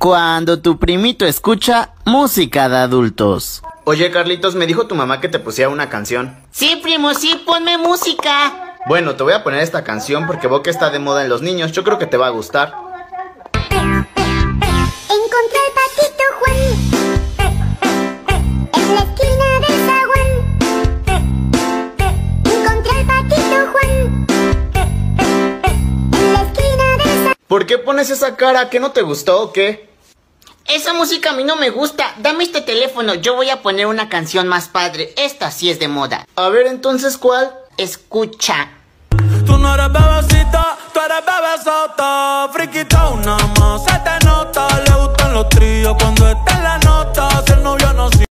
Cuando tu primito escucha música de adultos. Oye, Carlitos, me dijo tu mamá que te pusiera una canción. Sí, primo, sí, ponme música. Bueno, te voy a poner esta canción porque veo que está de moda en los niños. Yo creo que te va a gustar. Encontré al patito Juan en la esquina del zaguán. Encontré al patito Juan en la esquina del zaguán. ¿Por qué pones esa cara? ¿Que no te gustó o qué? Esa música a mí no me gusta. Dame este teléfono, yo voy a poner una canción más padre. Esta sí es de moda. A ver, entonces, ¿cuál? Escucha. Tú no eres bebecita, tú eres bebesota. Friquita una más, se te nota. Le gustan los tríos cuando está en la nota.